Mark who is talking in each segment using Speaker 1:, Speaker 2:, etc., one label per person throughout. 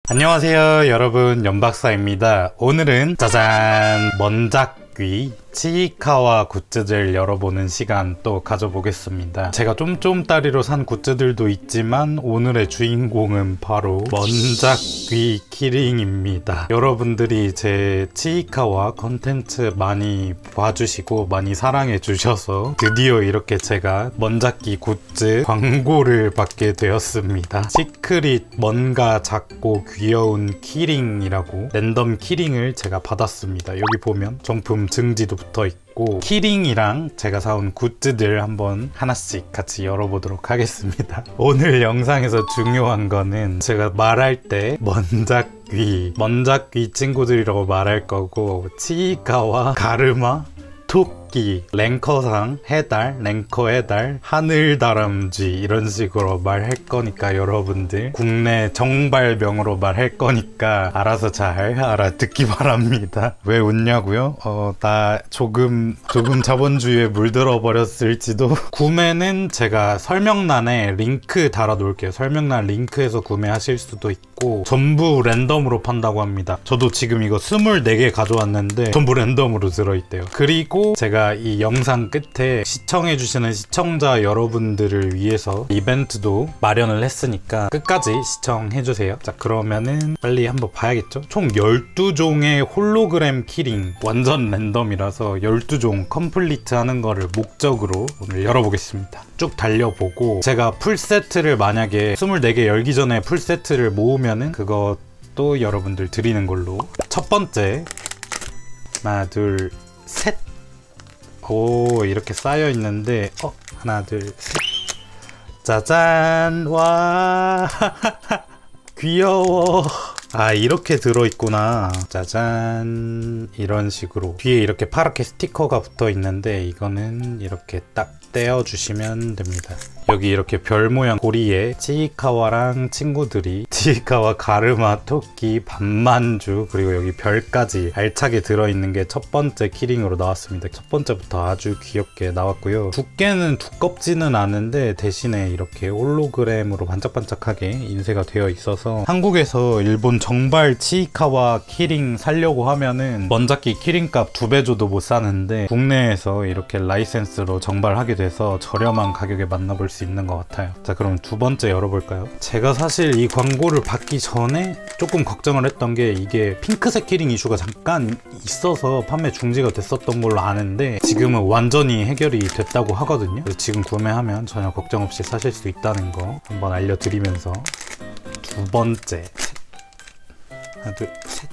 Speaker 1: 안녕하세요 여러분, 연박사입니다. 오늘은 짜잔, 먼작귀 치이카와 굿즈들 열어보는 시간 또 가져보겠습니다. 제가 쫌쫌따리로 산 굿즈들도 있지만 오늘의 주인공은 바로 먼작귀 키링입니다. 여러분들이 제 치이카와 컨텐츠 많이 봐주시고 많이 사랑해 주셔서 드디어 이렇게 제가 먼작귀 굿즈 광고를 받게 되었습니다. 시크릿 뭔가 작고 귀여운 키링이라고 랜덤 키링을 제가 받았습니다. 여기 보면 정품 증지도 붙어 있고 키링이랑 제가 사온 굿즈들 한번 하나씩 같이 열어보도록 하겠습니다. 오늘 영상에서 중요한 거는 제가 말할 때 먼작귀 친구들이라고 말할 거고, 치이카와 가르마, 토끼, 랭커상, 해달, 랭커 해달, 하늘다람쥐 이런 식으로 말할 거니까 여러분들 국내 정발명으로 말할 거니까 알아서 잘 알아듣기 바랍니다. 왜 웃냐고요? 나 조금 자본주의에 물들어 버렸을지도. 구매는 제가 설명란에 링크 달아 놓을게요. 설명란 링크에서 구매하실 수도 있고 전부 랜덤으로 판다고 합니다. 저도 지금 이거 24개 가져왔는데 전부 랜덤으로 들어있대요. 그리고 제가 이 영상 끝에 시청해주시는 시청자 여러분들을 위해서 이벤트도 마련을 했으니까 끝까지 시청해주세요. 자, 그러면은 빨리 한번 봐야겠죠? 총 12종의 홀로그램 키링, 완전 랜덤이라서 12종 컴플리트 하는 거를 목적으로 오늘 열어보겠습니다. 쭉 달려보고 제가 풀세트를 만약에 24개 열기 전에 풀세트를 모으면은 그것도 여러분들 드리는 걸로. 첫 번째, 하나 둘 셋. 오, 이렇게 쌓여 있는데 하나 둘 셋. 짜잔. 와 귀여워. 아, 이렇게 들어있구나. 짜잔. 이런 식으로 뒤에 이렇게 파랗게 스티커가 붙어 있는데 이거는 이렇게 딱 떼어주시면 됩니다. 여기 이렇게 별 모양 고리에 치이카와랑 친구들이, 치이카와 가르마, 토끼, 반만주, 그리고 여기 별까지 알차게 들어있는 게 첫 번째 키링으로 나왔습니다. 첫 번째부터 아주 귀엽게 나왔고요. 두께는 두껍지는 않은데 대신에 이렇게 홀로그램으로 반짝반짝하게 인쇄가 되어 있어서 한국에서 일본 정발 치이카와 키링 사려고 하면은 먼작귀 키링값 2배 줘도 못 사는데 국내에서 이렇게 라이센스로 정발하게 돼서 저렴한 가격에 만나볼 수 있는 것 같아요. 자, 그럼 두 번째 열어볼까요? 제가 사실 이 광고를 받기 전에 조금 걱정을 했던 게 이게 핑크색 키링 이슈가 잠깐 있어서 판매 중지가 됐었던 걸로 아는데 지금은 완전히 해결이 됐다고 하거든요. 그래서 지금 구매하면 전혀 걱정 없이 사실 수 있다는 거 한번 알려드리면서 두 번째, 하나 둘 셋.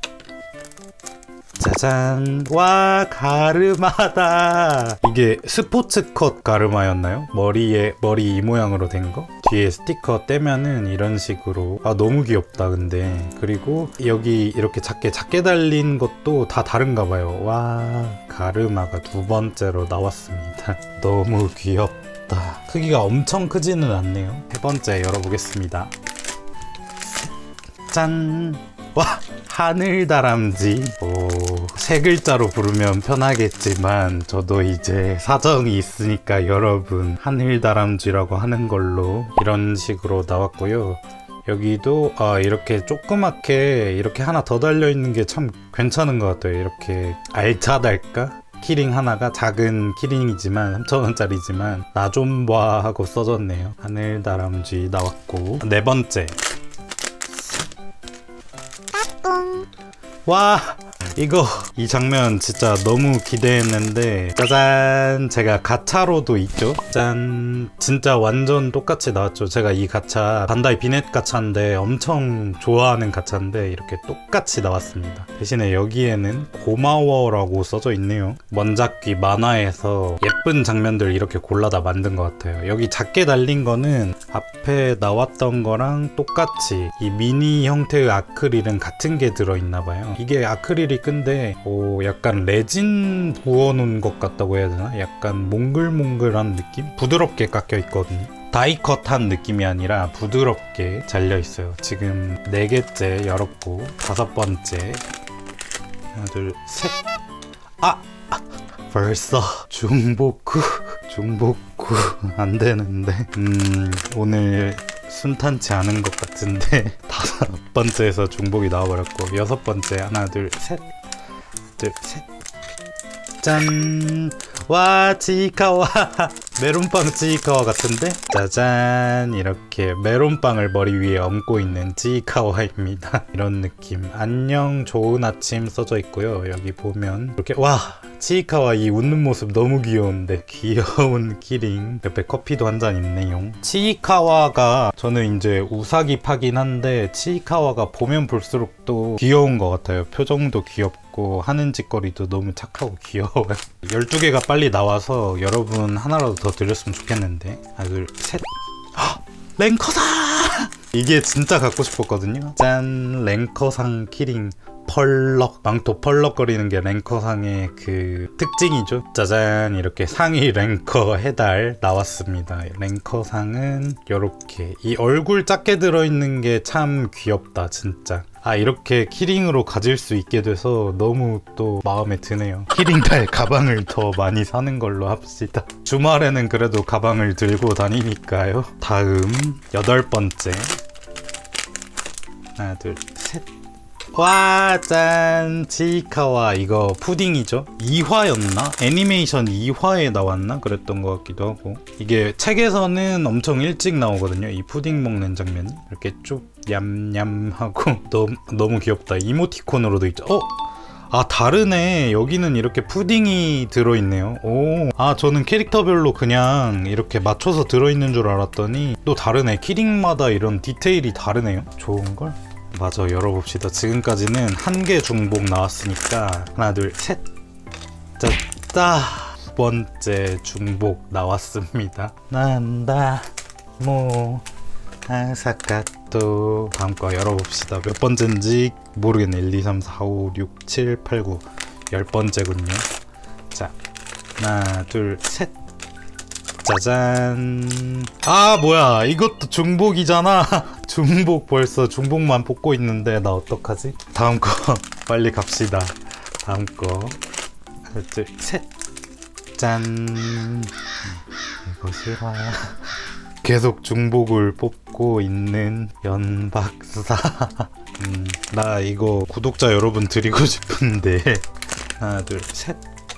Speaker 1: 짜잔. 와, 가르마다. 이게 스포츠컷 가르마였나요? 머리 이 모양으로 된 거? 뒤에 스티커 떼면은 이런 식으로. 아, 너무 귀엽다 근데. 그리고 여기 이렇게 작게 달린 것도 다 다른가 봐요. 와, 가르마가 두 번째로 나왔습니다. 너무 귀엽다. 크기가 엄청 크지는 않네요. 세 번째 열어보겠습니다. 짠. 와, 하늘다람쥐. 세 글자로 부르면 편하겠지만 저도 이제 사정이 있으니까 여러분 하늘다람쥐라고 하는 걸로. 이런 식으로 나왔고요. 여기도 이렇게 조그맣게 이렇게 하나 더 달려있는 게 참 괜찮은 것 같아요. 이렇게 알차달까? 키링 하나가 작은 키링이지만 3,000원짜리지만 나 좀 봐 하고 써졌네요. 하늘다람쥐 나왔고, 네 번째. 와, 이 장면 진짜 너무 기대했는데 짜잔. 제가 가차로도 있죠. 짠. 진짜 완전 똑같이 나왔죠. 제가 이 가차 반다이 비넷 가차인데 엄청 좋아하는 가차인데 이렇게 똑같이 나왔습니다. 대신에 여기에는 고마워라고 써져 있네요. 먼작귀 만화에서 예쁜 장면들 이렇게 골라다 만든 것 같아요. 여기 작게 달린 거는 앞에 나왔던 거랑 똑같이 이 미니 형태의 아크릴은 같은 게 들어있나 봐요. 이게 아크릴이 근데 약간 레진 부어놓은 것 같다고 해야 되나? 약간 몽글몽글한 느낌? 부드럽게 깎여 있거든요. 다이컷한 느낌이 아니라 부드럽게 잘려 있어요. 지금 4개째 열었고, 5번째. 하나 둘 셋. 벌써 중복구 안 되는데. 오늘 순탄치 않은 것 같은데 5 번째에서 중복이 나와버렸고 6 번째 하나 둘 셋 짠! 와 치이카와 메론빵 치이카와 같은데? 짜잔 이렇게 메론빵을 머리 위에 얹고 있는 치이카와입니다. 이런 느낌. 안녕 좋은 아침 써져 있고요. 여기 보면 이렇게 와 치이카와 이 웃는 모습 너무 귀여운데 귀여운 키링 옆에 커피도 한 잔 있네요. 치이카와가 저는 이제 우사기 파긴 한데 치이카와가 보면 볼수록 또 귀여운 것 같아요. 표정도 귀엽고 하는 짓거리도 너무 착하고 귀여워요. 12개가 빨리 나와서 여러분 하나라도 더 드렸으면 좋겠는데. 하나 둘 셋. 랭커상! 이게 진짜 갖고 싶었거든요. 짠! 랭커상 키링 펄럭. 망토 펄럭거리는 게 랭커상의 그 특징이죠. 짜잔 이렇게 상위 랭커 해달 나왔습니다. 랭커상은 이렇게 이 얼굴 작게 들어있는 게 참 귀엽다 진짜. 이렇게 키링으로 가질 수 있게 돼서 너무 또 마음에 드네요. 키링 달 가방을 더 많이 사는 걸로 합시다. 주말에는 그래도 가방을 들고 다니니까요. 다음 8번째 하나 둘 셋. 와, 짠! 치이카와 이거 푸딩이죠? 2화였나? 애니메이션 2화에 나왔나? 그랬던 것 같기도 하고. 이게 책에서는 엄청 일찍 나오거든요. 이 푸딩 먹는 장면이. 이렇게 쭉 냠냠하고 너무 귀엽다. 이모티콘으로도 있죠. 다르네. 여기는 이렇게 푸딩이 들어있네요. 저는 캐릭터별로 그냥 이렇게 맞춰서 들어있는 줄 알았더니 또 다르네. 키링마다 이런 디테일이 다르네요. 좋은걸? 맞아, 열어봅시다. 지금까지는 1개 중복 나왔으니까 하나 둘 셋. 짜. 2번째 중복 나왔습니다. 난다 모 아사카토. 다음 거 열어봅시다. 몇 번째인지 모르겠네. 1, 2, 3, 4, 5, 6, 7, 8, 9 10번째군요. 자 하나 둘 셋. 짜잔. 뭐야 이것도 중복이잖아. 중복 벌써 중복만 뽑고 있는데 나 어떡하지? 다음 거 빨리 갑시다. 다음 거 하나 둘 셋. 짠. 이거 싫어. 계속 중복을 뽑고 있는 연박사. 나 이거 구독자 여러분 드리고 싶은데. 하나 둘 셋.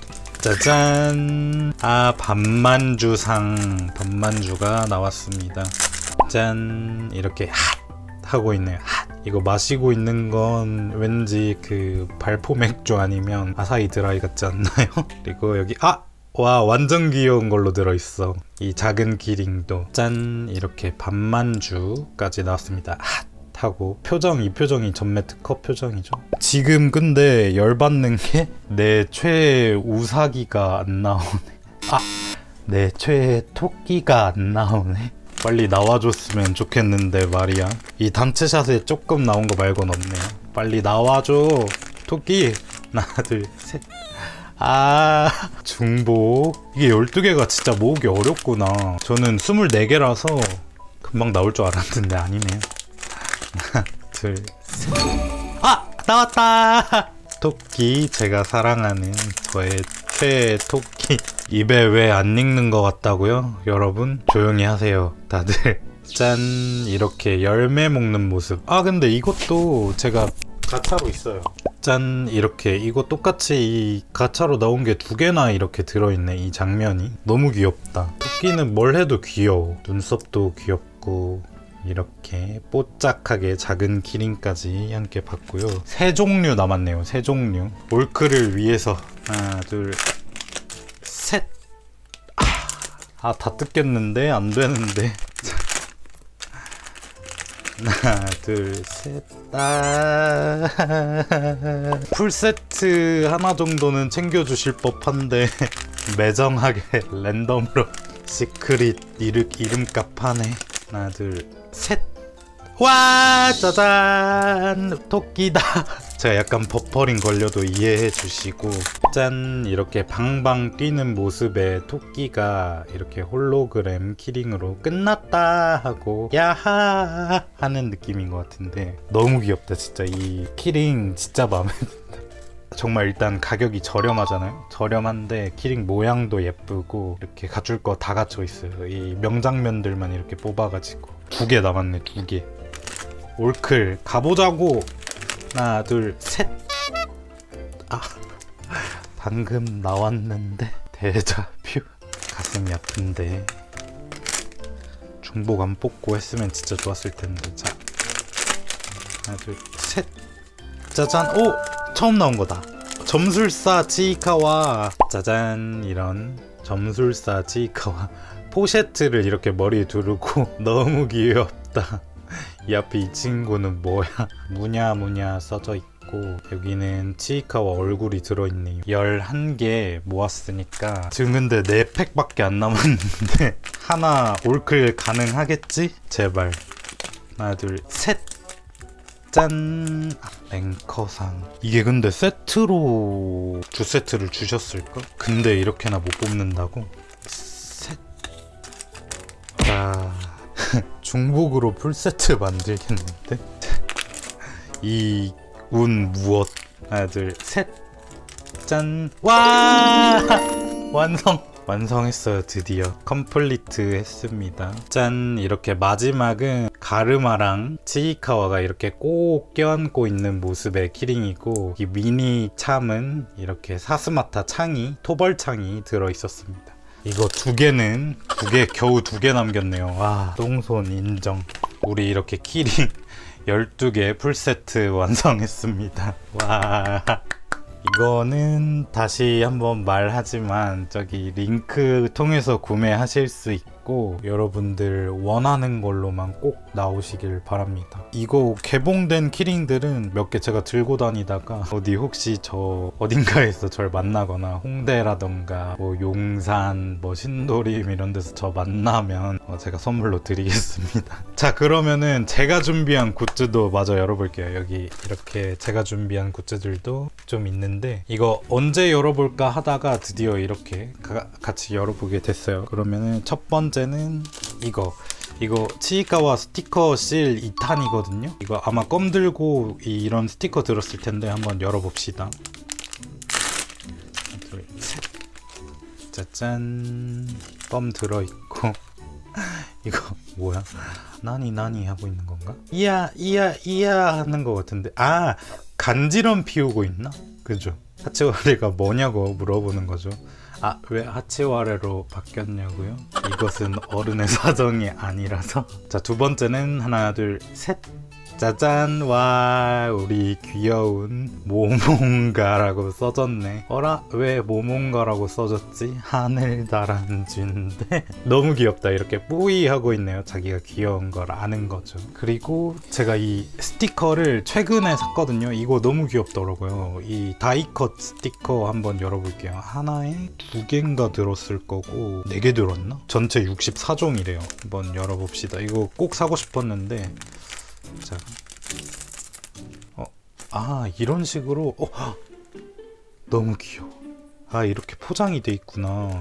Speaker 1: 짜잔. 밤만주상. 밤만주가 나왔습니다. 짠. 이렇게 핫 하고 있네요. 핫. 이거 마시고 있는 건 왠지 그 발포 맥주 아니면 아사히 드라이 같지 않나요? 그리고 여기 와 완전 귀여운 걸로 들어있어. 이 작은 키링도 짠. 이렇게 밤만주까지 나왔습니다. 핫 하고 이 표정이 전매 특허 표정이죠. 지금 근데 열받는 게 내 최애 우사기가 안 나오네. 내 최애 토끼가 안 나오네. 빨리 나와줬으면 좋겠는데 말이야. 이 단체샷에 조금 나온 거 말곤 없네요. 빨리 나와줘 토끼. 하나 둘 셋. 중복. 이게 12개가 진짜 모으기 어렵구나. 저는 24개라서 금방 나올 줄 알았는데 아니네요. 하나 둘 셋. 나왔다. 토끼. 제가 사랑하는 저의 최애 토끼. 입에 왜 안 익는 것 같다고요? 여러분 조용히 하세요 다들. 짠. 이렇게 열매 먹는 모습. 근데 이것도 제가 가차로 있어요. 짠. 이렇게 이거 똑같이 이 가차로 나온 게 2개나 이렇게 들어있네. 이 장면이 너무 귀엽다. 토끼는 뭘 해도 귀여워. 눈썹도 귀엽고 이렇게 뽀짝하게 작은 키링까지 함께 봤고요. 3종류 남았네요. 3종류. 올크를 위해서 하나 둘 셋. 다 뜯겼는데 안 되는데. 하나 둘 셋. 풀세트 하나 정도는 챙겨주실 법한데 매정하게 랜덤으로 시크릿 이름값 하네. 하나 둘 셋. 와 짜잔. 토끼다. 제가 약간 버퍼링 걸려도 이해해 주시고. 짠. 이렇게 방방 뛰는 모습에 토끼가 이렇게 홀로그램 키링으로 끝났다 하고 야하 하는 느낌인 것 같은데 너무 귀엽다 진짜. 이 키링 진짜 마음에 든다. 정말 일단 가격이 저렴하잖아요. 저렴한데 키링 모양도 예쁘고 이렇게 갖출 거 다 갖춰 있어요. 이 명장면들만 이렇게 뽑아가지고 2개 남았네. 2개. 올클 가보자고. 하나 둘 셋. 아 방금 나왔는데 데자뷰. 가슴이 아픈데 중복 안 뽑고 했으면 진짜 좋았을 텐데. 자 하나 둘 셋. 짜잔. 오! 처음 나온 거다. 점술사 치이카와. 짜잔. 이런 점술사 치이카와 포셰트를 이렇게 머리에 두르고 너무 귀엽다. 이 앞에 이 친구는 뭐야? 무냐무냐 써져 있고 여기는 치이카와 얼굴이 들어있네요. 11개 모았으니까 지금 근데 4팩밖에 안 남았는데 하나 올클 가능하겠지? 제발. 하나 둘 셋. 짠. 랭커상. 이게 근데 세트로 2세트를 주셨을까? 근데 이렇게나 못 뽑는다고? 셋. 자 중복으로 풀세트 만들겠는데? 이 운 무엇? 하나 둘 셋. 짠. 와 완성했어요. 드디어 컴플리트 했습니다. 짠. 이렇게 마지막은 가르마랑 치이카와가 이렇게 꼭 껴안고 있는 모습의 키링이고 이 미니 참은 이렇게 사스마타 창이 토벌창이 들어있었습니다. 이거 겨우 2개 남겼네요. 와 똥손 인정. 우리 이렇게 키링 12개 풀세트 완성했습니다. 와 이거는 다시 한번 말하지만 저기 링크 통해서 구매하실 수 있고 여러분들 원하는 걸로만 꼭 나오시길 바랍니다. 이거 개봉된 키링들은 몇 개 제가 들고 다니다가 어디 혹시 저 어딘가에서 절 만나거나 홍대라던가 뭐 용산 뭐 신도림 이런 데서 저 만나면 제가 선물로 드리겠습니다. 자 그러면은 제가 준비한 굿즈도 마저 열어볼게요. 여기 이렇게 제가 준비한 굿즈들도 좀 있는데 이거 언제 열어볼까 하다가 드디어 이렇게 같이 열어보게 됐어요. 그러면은 첫 번째는 이거 치이카와 스티커 실 2탄이거든요. 이거 아마 껌 들고 이런 스티커 들었을 텐데 한번 열어봅시다. 둘, 셋. 짜잔. 껌 들어있고 이거 뭐야? 나니 하고 있는 건가? 이야 하는 거 같은데. 아 간지럼 피우고 있나? 그죠? 하치와레가 뭐냐고 물어보는 거죠. 아, 왜 하치와레로 바뀌었냐고요? 이것은 어른의 사정이 아니라서. 자, 두 번째는 하나 둘 셋. 짜잔. 와 우리 귀여운 모몽가라고 써졌네. 어라? 왜 모몽가라고 써졌지? 하늘다람쥐인데 너무 귀엽다. 이렇게 뿌이 하고 있네요. 자기가 귀여운 걸 아는 거죠. 그리고 제가 이 스티커를 최근에 샀거든요. 이거 너무 귀엽더라고요. 이 다이컷 스티커 한번 열어볼게요. 하나에 2개인가 들었을 거고 4개 들었나? 전체 64종이래요. 한번 열어봅시다. 이거 꼭 사고 싶었는데. 자, 아 이런 식으로 너무 귀여워. 아 이렇게 포장이 돼 있구나.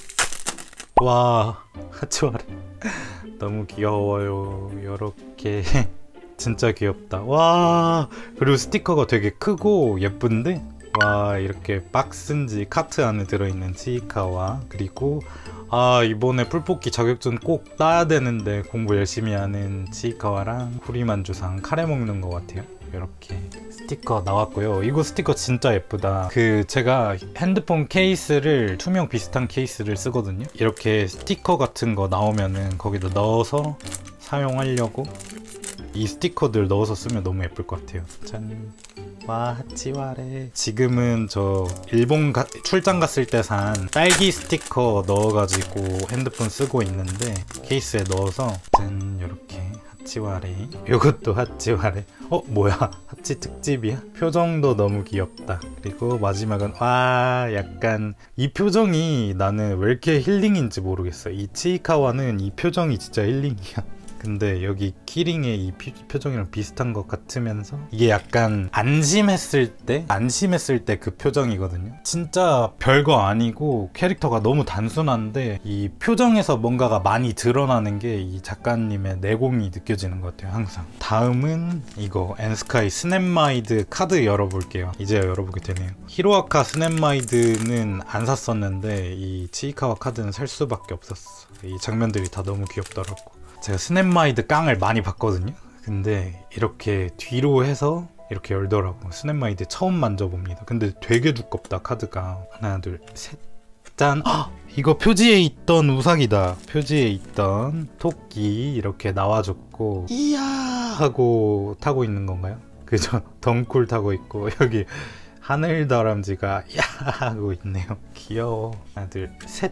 Speaker 1: 와 하치와레 너무 귀여워요. 이렇게 진짜 귀엽다. 와 그리고 스티커가 되게 크고 예쁜데 와 이렇게 박스인지 카트 안에 들어있는 치이카와 그리고 아 이번에 풀뽑기 자격증 꼭 따야 되는데 공부 열심히 하는 치이카와랑 후리만주상 카레 먹는 것 같아요. 이렇게 스티커 나왔고요. 이거 스티커 진짜 예쁘다. 제가 핸드폰 케이스를 투명 비슷한 케이스를 쓰거든요. 이렇게 스티커 같은 거 나오면은 거기다 넣어서 사용하려고 이 스티커들 넣어서 쓰면 너무 예쁠 것 같아요. 짠. 와 하치와레. 지금은 저 일본 출장 갔을 때 산 딸기 스티커 넣어가지고 핸드폰 쓰고 있는데 케이스에 넣어서 짠 이렇게 하치와레. 이것도 하치와레. 뭐야 하치 특집이야? 표정도 너무 귀엽다. 그리고 마지막은 와 약간 이 표정이 나는 왜 이렇게 힐링인지 모르겠어. 이 치이카와는 이 표정이 진짜 힐링이야. 근데 여기 키링의 이 표정이랑 비슷한 것 같으면서 이게 약간 안심했을 때 그 표정이거든요. 진짜 별거 아니고 캐릭터가 너무 단순한데 이 표정에서 뭔가가 많이 드러나는 게 이 작가님의 내공이 느껴지는 것 같아요. 항상. 다음은 이거 엔스카이 스냅마이드 카드 열어볼게요. 이제 열어보게 되네요. 히로아카 스냅마이드는 안 샀었는데 이 치이카와 카드는 살 수밖에 없었어. 이 장면들이 다 너무 귀엽더라고. 제가 스냅마이드 깡을 많이 봤거든요. 근데 이렇게 뒤로 해서 이렇게 열더라고. 스냅마이드 처음 만져봅니다. 근데 되게 두껍다 카드가. 하나 둘 셋 짠! 헉! 이거 표지에 있던 우삭이다. 표지에 있던 토끼 이렇게 나와줬고 이야 하고 타고 있는 건가요? 그죠? 덩쿨 타고 있고 여기 하늘다람쥐가 야 하고 있네요. 귀여워. 하나 둘 셋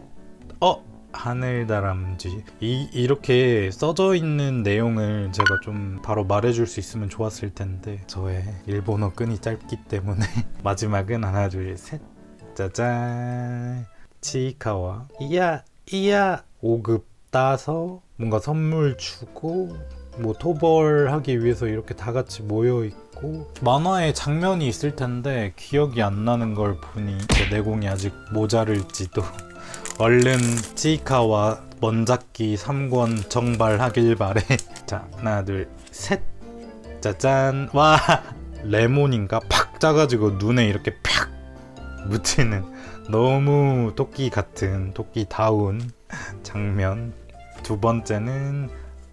Speaker 1: 하늘다람쥐. 이렇게 써져 있는 내용을 제가 좀 바로 말해줄 수 있으면 좋았을 텐데 저의 일본어 끈이 짧기 때문에 마지막은 하나 둘 셋 짜잔. 치이카와 이야 5급 따서 뭔가 선물 주고 뭐 토벌하기 위해서 이렇게 다 같이 모여 있고 만화에 장면이 있을 텐데 기억이 안 나는 걸 보니 제 내공이 아직 모자랄지도. 얼른 치이카와 먼잡기 3권 정발하길 바래. 자 하나 둘 셋 짜잔. 와 레몬인가 팍 짜가지고 눈에 이렇게 팍 묻히는 너무 토끼 같은 토끼다운 장면. 두 번째는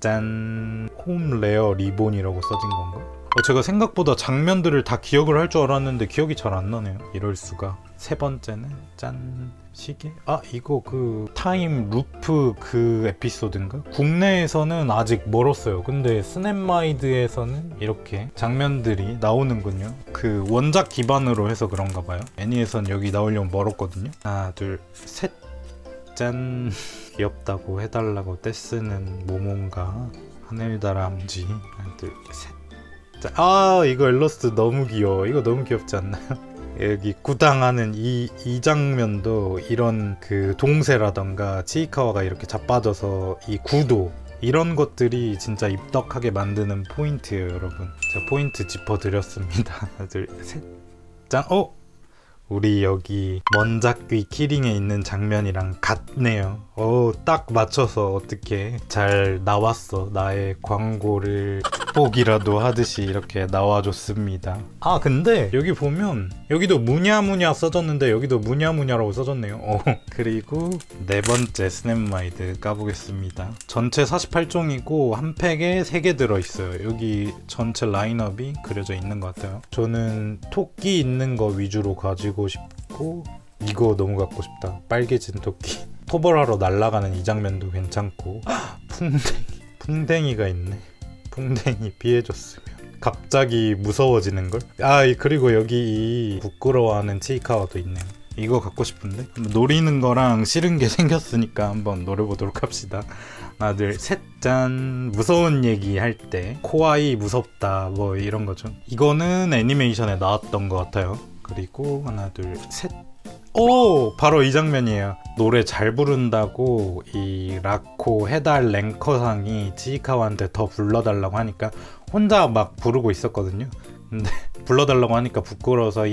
Speaker 1: 짠 홈 레어 리본이라고 써진 건가? 제가 생각보다 장면들을 다 기억을 할 줄 알았는데 기억이 잘 안 나네요. 이럴 수가. 세 번째는 짠 시계? 이거 그 타임 루프 그 에피소드인가? 국내에서는 아직 멀었어요. 근데 스냅마이드에서는 이렇게 장면들이 나오는군요. 그 원작 기반으로 해서 그런가 봐요. 애니에선 여기 나오려면 멀었거든요. 하나 둘 셋 짠. 귀엽다고 해달라고 떼쓰는 모몬가 하늘다람쥐. 하나 둘 셋 짠. 이거 일러스트 너무 귀여워. 이거 너무 귀엽지 않나요? 여기 구당하는 이 장면도 이런 그 동세라던가 치이카와가 이렇게 자빠져서 이 구도 이런 것들이 진짜 입덕하게 만드는 포인트예요 여러분. 제가 포인트 짚어드렸습니다. 하나 둘 셋 짠. 우리 여기 먼잡귀 키링에 있는 장면이랑 같네요. 딱 맞춰서 어떻게 잘 나왔어. 나의 광고를 축복이라도 하듯이 이렇게 나와줬습니다. 근데 여기 보면 여기도 무냐무냐 써졌는데 여기도 무냐무냐라고 써졌네요. 그리고 네 번째 스냅마이드 까보겠습니다. 전체 48종이고 한 팩에 3개 들어있어요. 여기 전체 라인업이 그려져 있는 것 같아요. 저는 토끼 있는 거 위주로 가지고 싶고 이거 너무 갖고 싶다. 빨개진 토끼. 토벌하러 날아가는 이 장면도 괜찮고 풍뎅이가 있네. 풍뎅이 피해줬으면 갑자기 무서워지는걸? 그리고 여기 이 부끄러워하는 치이카와도 있네요. 이거 갖고 싶은데? 노리는 거랑 싫은 게 생겼으니까 한번 노려보도록 합시다. 하나 둘 셋 짠. 무서운 얘기 할 때 코아이 무섭다 뭐 이런 거죠. 이거는 애니메이션에 나왔던 것 같아요. 그리고 하나 둘 셋. 바로 이 장면이에요. 노래 잘 부른다고 이 라코 해달 랭커상이 치이카와한테 더 불러달라고 하니까 혼자 막 부르고 있었거든요. 근데 불러달라고 하니까 부끄러워서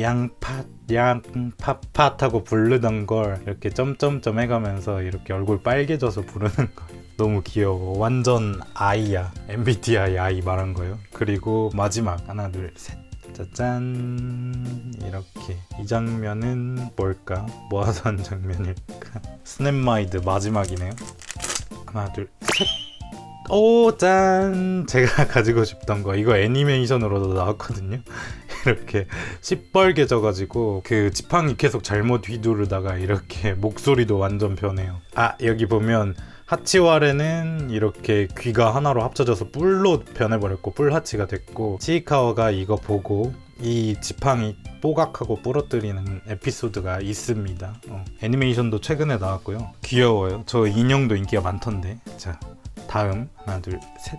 Speaker 1: 양팟 하고 부르던 걸 이렇게 점점점 해가면서 이렇게 얼굴 빨개져서 부르는 거예요. 너무 귀여워. 완전 아이야. MBTI 아이 말한 거예요. 그리고 마지막 하나 둘 셋 짜잔. 이렇게 이 장면은 뭘까? 뭐 하던 장면일까? 스냅마이드 마지막이네요. 하나 둘 셋. 짠. 제가 가지고 싶던 거 이거 애니메이션으로도 나왔거든요. 이렇게 시뻘개져가지고 그 지팡이 계속 잘못 휘두르다가 이렇게 목소리도 완전 변해요. 여기 보면 하치와레는 이렇게 귀가 하나로 합쳐져서 뿔로 변해버렸고 뿔하치가 됐고 치이카와가 이거 보고 이 지팡이 뽀각하고 부러뜨리는 에피소드가 있습니다. 애니메이션도 최근에 나왔고요. 귀여워요. 저 인형도 인기가 많던데. 자 다음 하나 둘 셋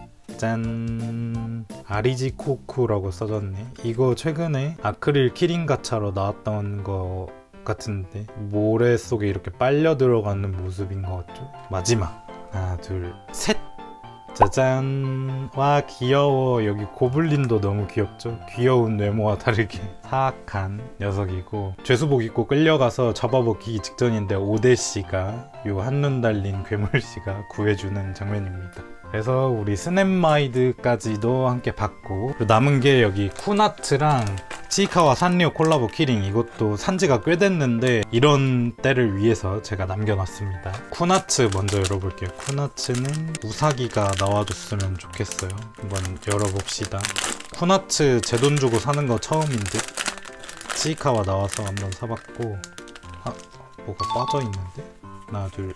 Speaker 1: 짠. 아리지코쿠라고 써졌네. 이거 최근에 아크릴 키링 가차로 나왔던 거 같은데 모래 속에 이렇게 빨려 들어가는 모습인 것 같죠? 마지막 하나 둘 셋 짜잔. 와 귀여워. 여기 고블린도 너무 귀엽죠? 귀여운 외모와 다르게 사악한 녀석이고 죄수복 입고 끌려가서 잡아먹기 직전인데 오데씨가 요 한눈 달린 괴물씨가 구해주는 장면입니다. 그래서 우리 스냅마이드까지도 함께 봤고 남은 게 여기 쿠나트랑 치이카와 산리오 콜라보 키링, 이것도 산지가 꽤 됐는데 이런 때를 위해서 제가 남겨놨습니다. 쿠나츠 먼저 열어볼게요. 쿠나츠는 우사기가 나와줬으면 좋겠어요. 한번 열어봅시다. 쿠나츠 제 돈 주고 사는 거 처음인 듯. 치이카와 나와서 한번 사봤고, 아, 뭐가 빠져있는데? 하나 둘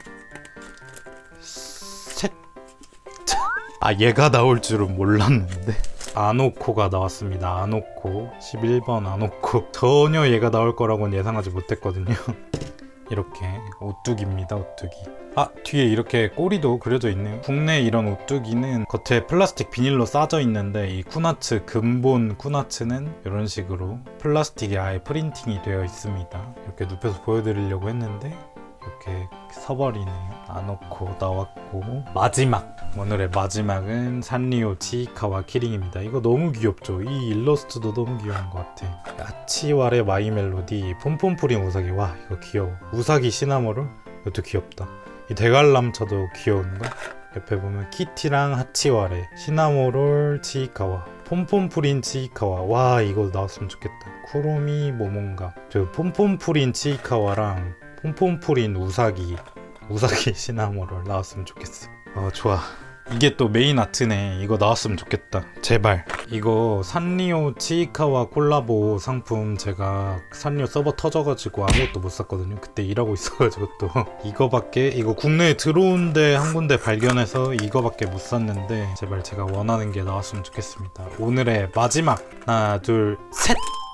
Speaker 1: 셋. 아, 얘가 나올 줄은 몰랐는데. 아노코가 나왔습니다. 아노코 11번 아노코. 전혀 얘가 나올 거라고는 예상하지 못했거든요. 이렇게 오뚜기입니다. 오뚜기. 아, 뒤에 이렇게 꼬리도 그려져 있네요. 국내 이런 오뚜기는 겉에 플라스틱 비닐로 싸져 있는데 이 쿠나츠, 근본 쿠나츠는 이런 식으로 플라스틱에 아예 프린팅이 되어 있습니다. 이렇게 눕혀서 보여드리려고 했는데 이렇게 서버리네요. 아노코 나왔고, 마지막! 오늘의 마지막은 산리오 치이카와 키링입니다. 이거 너무 귀엽죠? 이 일러스트도 너무 귀여운 것 같아. 아치와레 마이 멜로디, 폼폼프린 우사기. 와, 이거 귀여워. 우사기 시나모롤? 이것도 귀엽다. 이 대관람차도 귀여운 거? 옆에 보면 키티랑 하치와레, 시나모롤 치이카와, 폼폼프린 치이카와. 와, 이거 나왔으면 좋겠다. 쿠로미 모몬가. 저 폼폼프린 치이카와랑 폼폼프린 우사기 시나모롤 나왔으면 좋겠어. 좋아. 이게 또 메인 아트네. 이거 나왔으면 좋겠다. 제발. 이거 산리오 치이카와 콜라보 상품, 제가 산리오 서버 터져가지고 아무것도 못 샀거든요. 그때 일하고 있어가지고 또 이거 국내에 들어온데 한 군데 발견해서 이거밖에 못 샀는데, 제발 제가 원하는 게 나왔으면 좋겠습니다. 오늘의 마지막. 하나 둘 셋.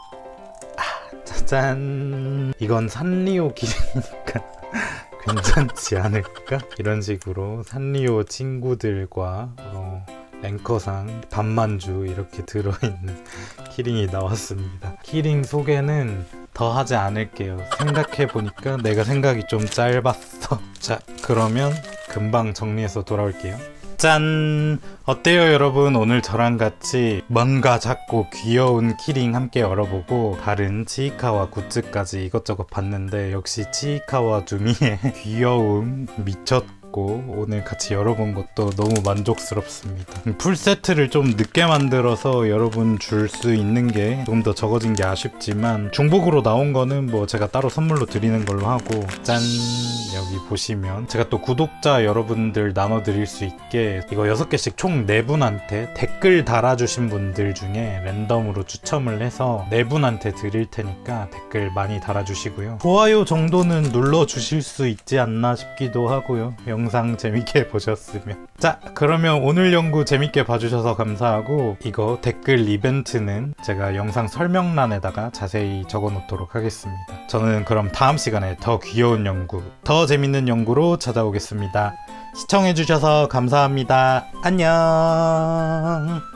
Speaker 1: 짜잔. 이건 산리오 기능이니까 괜찮지 않을까? 이런 식으로 산리오 친구들과 랭커상 반만주 이렇게 들어있는 키링이 나왔습니다. 키링 소개는 더 하지 않을게요. 생각해보니까 내가 생각이 좀 짧았어. 자, 그러면 금방 정리해서 돌아올게요. 짠! 어때요 여러분? 오늘 저랑 같이 뭔가 작고 귀여운 키링 함께 열어보고 다른 치이카와 굿즈까지 이것저것 봤는데, 역시 치이카와 주미의 귀여움 미쳤고, 오늘 같이 열어본 것도 너무 만족스럽습니다. 풀세트를 좀 늦게 만들어서 여러분 줄 수 있는 게 조금 더 적어진 게 아쉽지만, 중복으로 나온 거는 뭐 제가 따로 선물로 드리는 걸로 하고, 짠! 여기 보시면 제가 또 구독자 여러분들 나눠드릴 수 있게 이거 6개씩 총 4분한테 댓글 달아주신 분들 중에 랜덤으로 추첨을 해서 4분한테 드릴 테니까 댓글 많이 달아주시고요. 좋아요 정도는 눌러주실 수 있지 않나 싶기도 하고요. 영상 재밌게 보셨으면. 자, 그러면 오늘 연구 재밌게 봐주셔서 감사하고, 이거 댓글 이벤트는 제가 영상 설명란에다가 자세히 적어 놓도록 하겠습니다. 저는 그럼 다음 시간에 더 귀여운 연구, 더 재밌는 연구로 찾아오겠습니다. 시청해주셔서 감사합니다. 안녕.